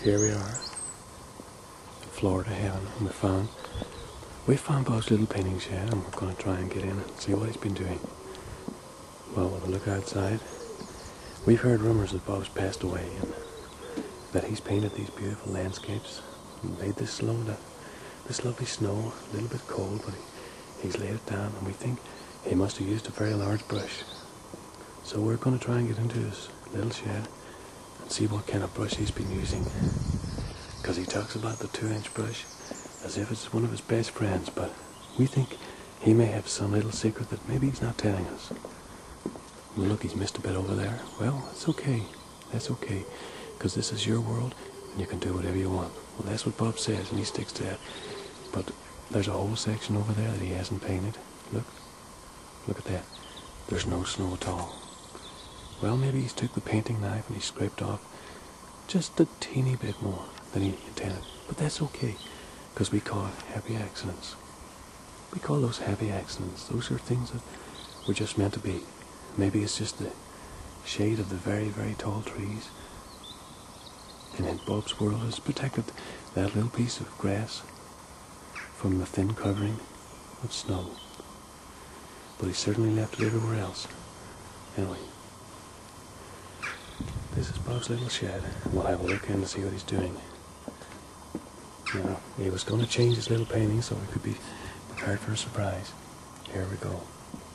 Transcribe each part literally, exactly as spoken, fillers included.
here we are, Florida heaven, and we found we found Bob's little painting shed, and we're going to try and get in and see what he's been doing. Well, with a look outside, we've heard rumours that Bob's passed away, and that he's painted these beautiful landscapes, and laid this slow, this lovely snow, a little bit cold, but he, he's laid it down, and we think he must have used a very large brush. So we're going to try and get into his little shed and see what kind of brush he's been using, because he talks about the two inch brush as if it's one of his best friends, but we think he may have some little secret that maybe he's not telling us. Well, look, he's missed a bit over there. Well, that's okay, that's okay, because this is your world and you can do whatever you want. Well, that's what Bob says, and he sticks to that. But there's a whole section over there that he hasn't painted. Look, look at that. There's no snow at all. Well, maybe he's took the painting knife and he scraped off just a teeny bit more than he intended. But that's okay, because we call it happy accidents. We call those happy accidents. Those are things that were just meant to be. Maybe it's just the shade of the very, very tall trees. And in Bob's world has protected that little piece of grass from the thin covering of snow. But he certainly left it everywhere else. Anyway, this is Bob's little shed. We'll have a look in to see what he's doing. You know, he was going to change his little painting so we could be prepared for a surprise. Here we go.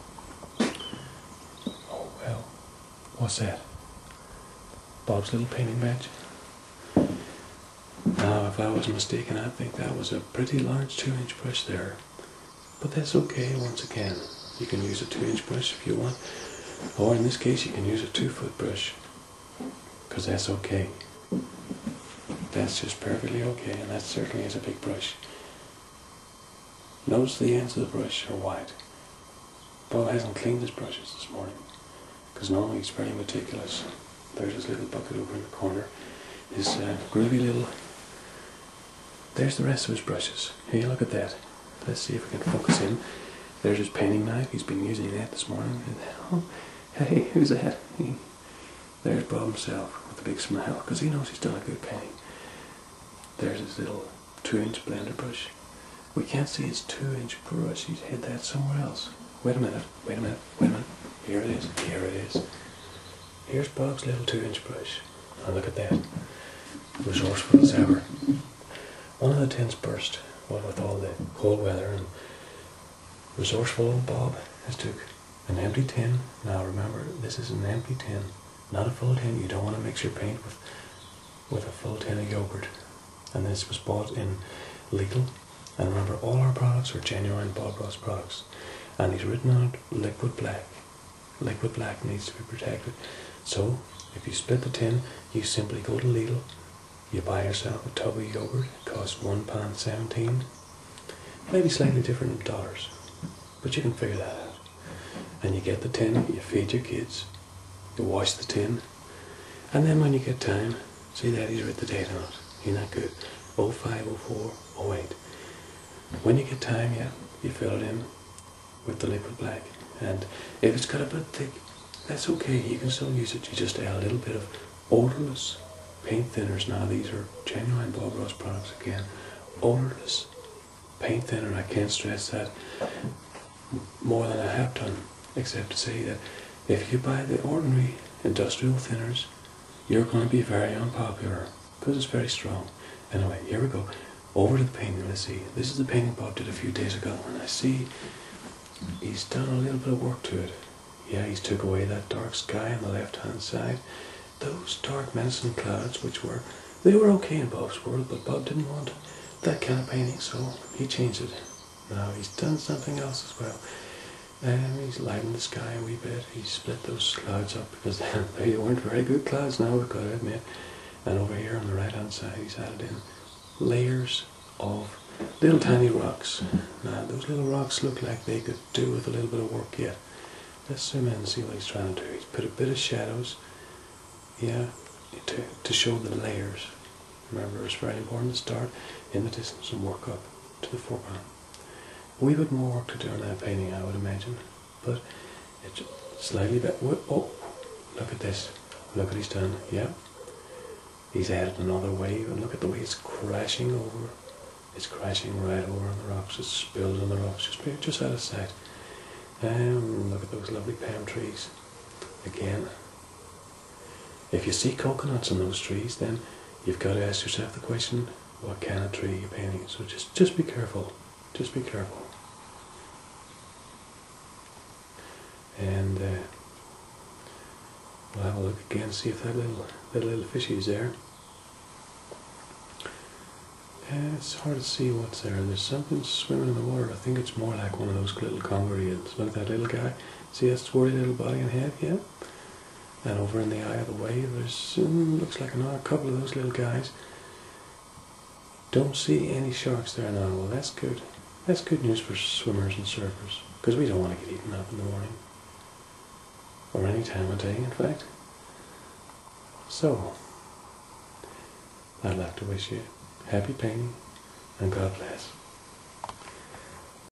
Oh well, what's that? Bob's little painting bench? Now, if I wasn't mistaken, I think that was a pretty large two inch brush there. But that's okay, once again. You can use a two inch brush if you want, or in this case you can use a two foot brush, because that's okay. That's just perfectly okay, and that certainly is a big brush. Notice the ends of the brush are white. Bob hasn't cleaned his brushes this morning, because normally he's very meticulous. There's his little bucket over in the corner. His uh, groovy little... There's the rest of his brushes. Here, look at that. Let's see if we can focus in. There's his painting knife. He's been using that this morning. Oh, hey, who's that? There's Bob himself with a big smile, because he knows he's done a good painting. There's his little two inch blender brush. We can't see his two inch brush. He's hid that somewhere else. Wait a minute, wait a minute, wait a minute. Here it is, here it is. Here's Bob's little two inch brush. And look at that. Resourceful as ever. One of the tins burst, what with all the cold weather, and resourceful old Bob has took an empty tin. Now remember, this is an empty tin, not a full tin. You don't want to mix your paint with, with a full tin of yogurt. And this was bought in Lidl. And remember, all our products are genuine Bob Ross products. And he's written on it, liquid black. Liquid black needs to be protected. So, if you split the tin, you simply go to Lidl, you buy yourself a tub of yogurt. It costs one pound seventeen. Maybe slightly different in dollars, but you can figure that out. And you get the tin, you feed your kids, you wash the tin, and then when you get time, see that he's written the date on it. Ain't that good? oh five oh four oh eight. When you get time, yeah, you fill it in with the liquid black. And if it's got a bit thick, that's okay, you can still use it. You just add a little bit of odorless paint thinners. Now these are genuine Bob Ross products again. Odorless paint thinner, I can't stress that more than I have done, except to say that if you buy the ordinary industrial thinners, you're going to be very unpopular, because it's very strong. Anyway, here we go. Over to the painting, let's see. This is the painting Bob did a few days ago, and I see he's done a little bit of work to it. Yeah, he's took away that dark sky on the left hand side. Those dark menacing clouds, which were, they were okay in Bob's world, but Bob didn't want that kind of painting, so he changed it. Now he's done something else as well. And he's lightened the sky a wee bit. He split those clouds up, because they weren't very good clouds now, we've got to admit. And over here on the right hand side, he's added in layers of little tiny rocks. Now those little rocks look like they could do with a little bit of work yet. Let's zoom in and see what he's trying to do. He's put a bit of shadows, yeah, to, to show the layers. Remember, it's very important to start in the distance and work up to the foreground. A wee bit more work to do on that painting, I would imagine, but it's, slightly better. Oh, look at this. Look what he's done. Yeah. he's headed another wave, and look at the way it's crashing over. It's crashing right over on the rocks. It spills on the rocks just, just out of sight. Um, look at those lovely palm trees. Again, if you see coconuts on those trees, then you've got to ask yourself the question, what kind of tree are you painting? So just, just be careful. Just be careful. And uh, we'll have a look again, see if that little, that little fishy is there. Uh, it's hard to see what's there. There's something swimming in the water. I think it's more like one of those little conger eels. Look at that little guy. See that swirly little body and head? Yeah. And over in the eye of the wave, there's um, looks like another couple of those little guys. Don't see any sharks there now. Well, that's good. That's good news for swimmers and surfers, because we don't want to get eaten up in the morning, or any time of day, in fact. So, I'd like to wish you happy painting, and God bless.